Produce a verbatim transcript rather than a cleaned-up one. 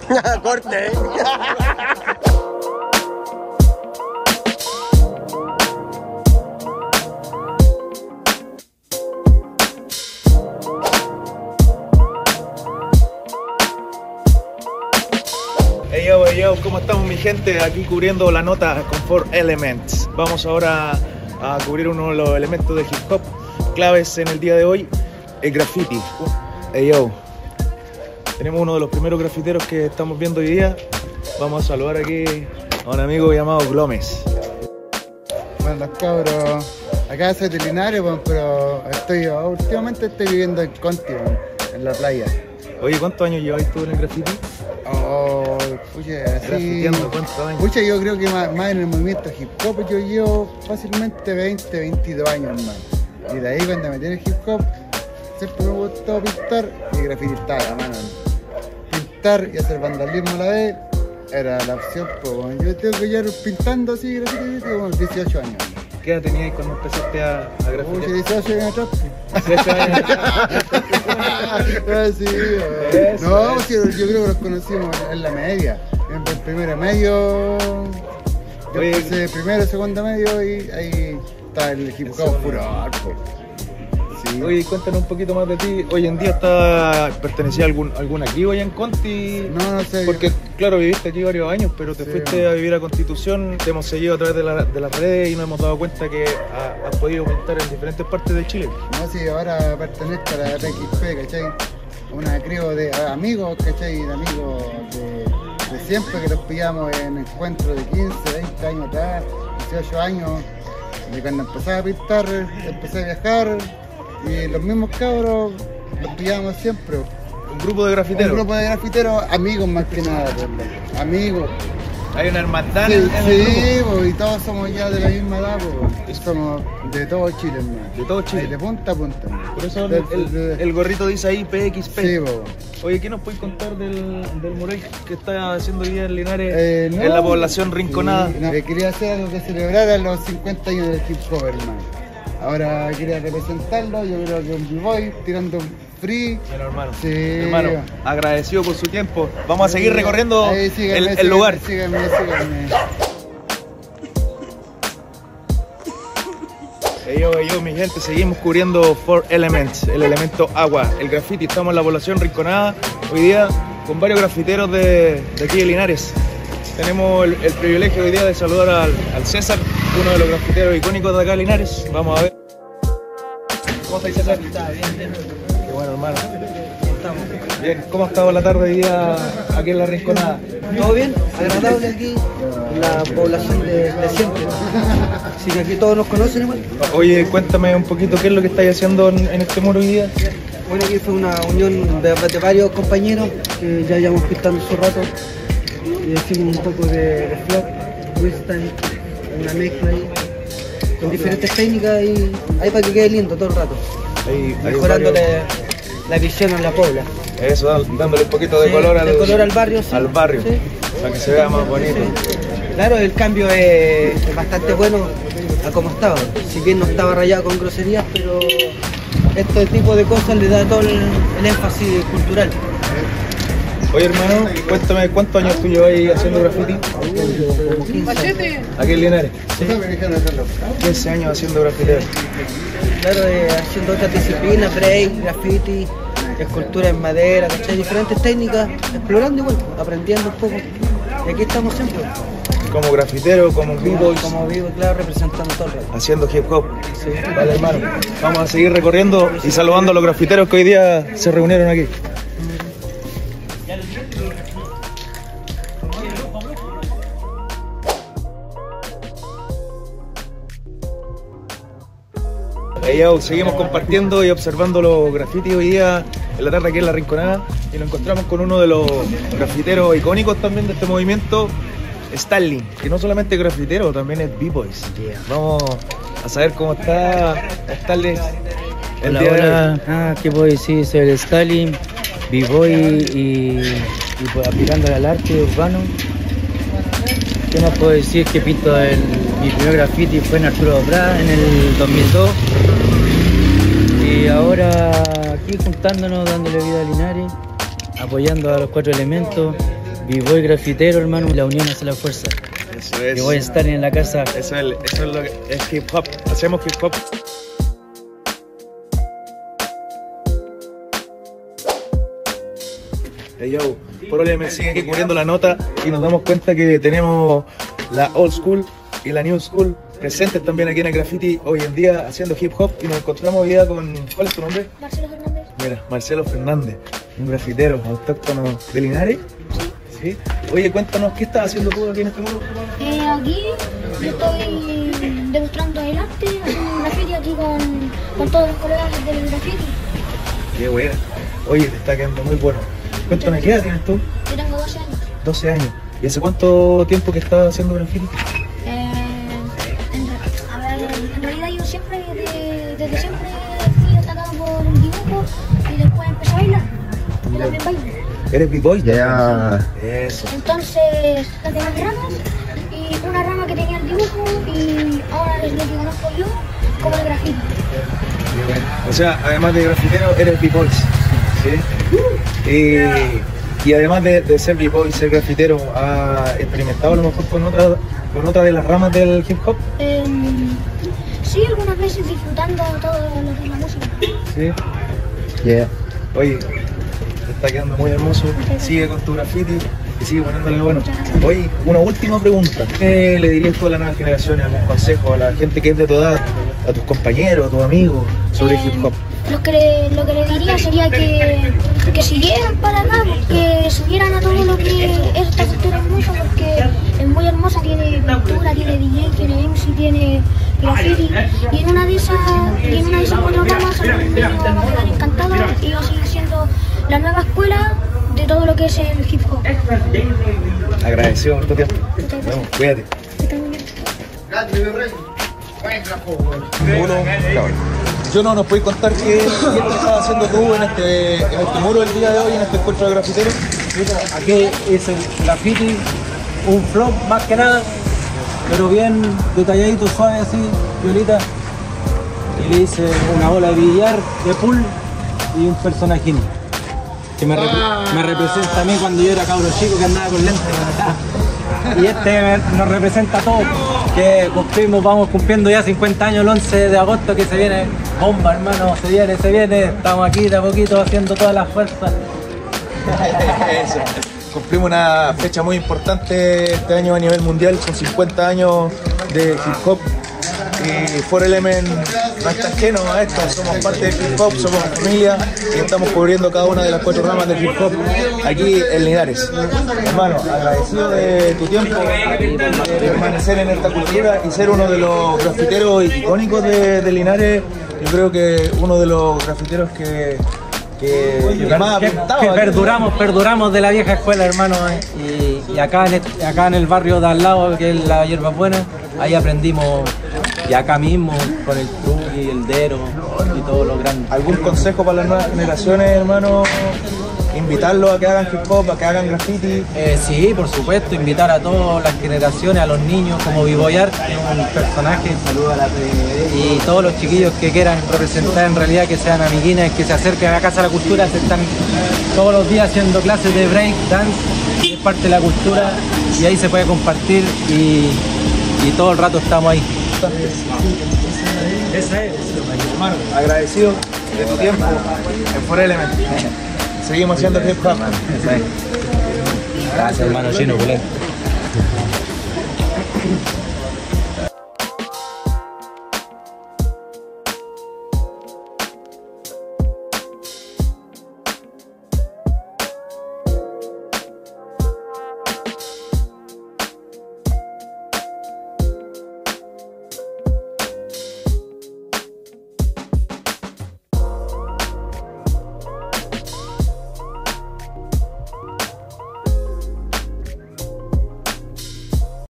Corte. Hey yo, hey yo, ¿cómo estamos mi gente? Aquí cubriendo la nota con four Elements. Vamos ahora a cubrir uno de los elementos de hip hop claves en el día de hoy, el graffiti. Hey yo, tenemos uno de los primeros grafiteros que estamos viendo hoy día. Vamos a saludar aquí a un amigo llamado Glomes. Bueno, los cabros, acá soy de Linares, bueno, pero estoy, últimamente estoy viviendo en Conti, bueno, en la playa. Oye, ¿cuántos años lleváis tú en el graffiti? Oh, pucha, así... Grafiteando, ¿cuántos años? Pucha, yo creo que más, más en el movimiento hip hop yo llevo fácilmente veinte, veintidós años más. Y de ahí cuando me metí en el hip hop, siempre me gustó pintar y grafitar a mano. Pintar y hacer vandalismo a la vez era la opción, pues bueno, yo tengo que llevar pintando así graffiti como dieciocho años. ¿Qué edad tenías cuando empezaste a, a grafitear? Pucha, dieciocho años atrás. dieciocho años atrás. Ah, sí, eso, no, sí, yo creo que los conocimos en la media, en el primero medio, yo Oye, empecé primero, segundo medio y ahí está el hip hop puro arco. Sí. Oye, cuéntanos un poquito más de ti. Hoy en día está pertenecía a algún, alguna tribu allá en Conti. No, no sé. Porque, claro, viviste aquí varios años, pero te Sí, fuiste bueno. a vivir a Constitución. Te hemos seguido a través de, la, de las redes y nos hemos dado cuenta que ha- has podido pintar en diferentes partes de Chile. No, sí, ahora pertenezco a la P X P, ¿cachai? Una crió de amigos, ¿cachai? De amigos de, de siempre que los pillamos en encuentros de quince, veinte años atrás, dieciocho años. Y cuando empecé a pintar, empecé a viajar y los mismos cabros los pillábamos siempre. Un grupo de grafiteros. Un grupo de grafiteros, amigos más que nada, por loco. Amigos. Hay una hermandad Sí, en, en el sí, grupo. po, y todos somos ya de la misma edad, po. Y somos de todo Chile, hermano. De todo Chile. Ahí, de punta a punta, hermano. Por eso el, De- el- de- el gorrito dice ahí P X P. Sí, po. Oye, ¿qué nos puedes contar del, del mural que está haciendo hoy día en Linares, Eh, no, en la población rinconada? sí, no, que quería hacer algo que celebrara los cincuenta años del hip hop, hermano. Ahora quería representarlo, yo creo que un b-boy tirando un free. Bueno, hermano, Sí. hermano, agradecido por su tiempo. Vamos a seguir Sí, recorriendo ahí, síganme, el, el síganme, lugar. Síganme, síganme. Hey yo, hey yo, mi gente, seguimos cubriendo four Elements, el elemento agua, el graffiti. Estamos en la población rinconada hoy día con varios grafiteros de, de aquí de Linares. Tenemos el, el privilegio hoy día de saludar al, al César, uno de los grafiteros icónicos de acá de Linares. Vamos a ver. ¿Cómo estáis, César? Está bien, bien. Qué bueno, hermano. Estamos. Bien, ¿cómo ha estado la tarde hoy día aquí en la rinconada? ¿Todo bien? Agradable aquí, la población de, de siempre. Así que aquí todos nos conocen igual. Oye, cuéntame un poquito qué es lo que estáis haciendo en, en este muro hoy día. Bueno, aquí fue una unión de, de varios compañeros que ya llevamos pintando su rato y decimos un poco de, de flop, freestyle, una mezcla ahí, con diferentes técnicas y ahí para que quede lindo todo el rato, Hay, hay mejorándole varios- la visión a la pobla. Eso, dándole un poquito de Sí, color al, de color al barrio, sí. al barrio, Sí. para que se vea más bonito. Sí. Claro, el cambio es, es bastante bueno a como estaba. Si bien no estaba rayado con groserías, pero este tipo de cosas le da todo el, el énfasis cultural. Oye, hermano, cuéntame cuántos años tú llevas ahí haciendo graffiti Como quince años. aquí en Linares. Eso me dijeron hacerlo. quince años haciendo graffiti. Claro, eh, haciendo otras disciplinas, break, graffiti, escultura en madera, ¿cachai? Diferentes técnicas, explorando igual, aprendiendo un poco. Y aquí estamos siempre. Como grafitero, como b-boys, Como vivo, claro, representando todo el rato. haciendo hip hop. Sí. Vale, hermano. Vamos a seguir recorriendo y saludando a los grafiteros que hoy día se reunieron aquí. Hey, yo, seguimos compartiendo y observando los grafitis hoy día en la tarde aquí en La Rinconada y nos encontramos con uno de los grafiteros icónicos también de este movimiento, Stalin, que no solamente es grafitero, también es b-boys. Vamos a saber cómo está Stalin el Hola, día de hoy. hola. Ah, ¿qué puedo decir? Soy el Stalin, b-boy y, y pues, aplicándole al arte urbano. ¿Qué más puedo decir? Que pinto el, mi primer graffiti fue en Arturo Prat en el dos mil dos. Y ahora aquí juntándonos, dándole vida a Linares, apoyando a los cuatro elementos, B-boy grafitero, hermano, la unión hace la fuerza. Eso es. Y voy a estar en la casa. Eso es, eso es lo que es hip hop. Hacemos hip hop. Hey yo, por hoy me sigue aquí cubriendo la nota y nos damos cuenta que tenemos la old school y la new school presentes también aquí en el graffiti hoy en día haciendo hip hop y nos encontramos hoy día con... ¿Cuál es tu nombre? Marcelo Fernández. Mira, Marcelo Fernández, un grafitero autóctono de Linares. ¿Sí? Oye, cuéntanos, ¿qué estás haciendo tú aquí en este mundo? Eh, aquí yo estoy demostrando adelante, haciendo un graffiti aquí con, con todos los colegas del graffiti. Qué buena. Oye, te está quedando muy bueno. Cuéntanos, ¿qué edad tienes tú? Yo tengo doce años. doce años. ¿Y hace cuánto tiempo que estás haciendo graffiti? Eh, en, a ver, en realidad yo siempre, de, desde siempre fui destacado por un dibujo y después empecé a bailar. Yo también bailo. ¿Eres b-boy? Ya. Eso. Entonces saqué las ramas y una rama que tenía el dibujo y ahora es lo que conozco yo como el graffiti. Qué bueno. O sea, además de grafitero, eres b-boy. ¿Sí? Y, y además de, de ser b-boy, ser grafitero, ¿has experimentado a lo mejor con otra, con otra de las ramas del hip hop? Eh, sí, algunas veces disfrutando todo lo que es la música. Sí. Yeah. Oye, te está quedando muy hermoso. Sigue con tu graffiti y sigue poniéndole bueno. Oye, una última pregunta. ¿Qué le dirías tú a las nuevas generaciones, algún consejo a la gente que es de tu edad, a tus compañeros, a tus amigos sobre Eh, hip hop? Lo que, le, lo que le diría sería que, que siguieran para acá, que subieran a todo lo que es esta cultura hermosa, porque es muy hermosa, tiene pintura, tiene D J, tiene M C, tiene graffiti, y en una de esas, y en una de esas cuatro ramas a los niños van a quedar encantados y va a seguir siendo la nueva escuela de todo lo que es el hip hop. Agradecido por tu tiempo. Nos vemos, cuídate. Uno, yo no nos puedes contar qué, qué estás haciendo tú en este, en este muro el día de hoy, en este encuentro de grafiteros. Aquí es el graffiti, un flop más que nada, pero bien detalladito, suave así, violita. Y le hice una bola de billar, de pool y un personajín que me, rep me representa a mí cuando yo era cabro chico que andaba con lentes. Y este me, nos representa a todos, que cumplimos, vamos cumpliendo ya cincuenta años el once de agosto, que se viene bomba, hermano, se viene, se viene. Estamos aquí de a poquito haciendo todas las fuerzas. Eso. Cumplimos una fecha muy importante este año a nivel mundial, con cincuenta años de hip hop. Y cuatro Element no está ajeno a esto, somos parte del hip hop, somos familia y estamos cubriendo cada una de las cuatro ramas del hip hop aquí en Linares. Hermano, agradecido de tu tiempo, de permanecer en esta cultura y ser uno de los grafiteros icónicos de, de Linares. Yo creo que uno de los grafiteros que, que, que más ha Que, pintado. que aquí. perduramos, perduramos de la vieja escuela, hermano. eh. Y, y acá, en el, acá en el barrio de al lado, que es la Hierba Buena, ahí aprendimos, y acá mismo, con el truqui, el dero y todo lo grande. ¿Algún consejo para las nuevas generaciones, hermano? Invitarlos a que hagan hip hop, a que hagan graffiti. Eh, sí, por supuesto, invitar a todas las generaciones, a los niños, como Viboyar, que es un personaje, y todos los chiquillos que quieran representar en realidad, que sean amiguines, que se acerquen a la Casa de la Cultura, se están todos los días haciendo clases de break, dance, y es parte de la cultura, y ahí se puede compartir, y, y todo el rato estamos ahí. Esa es, hermano, agradecido de tu tiempo en cuatro Element. Seguimos haciendo hip hop. Gracias, hermano Chino, culé.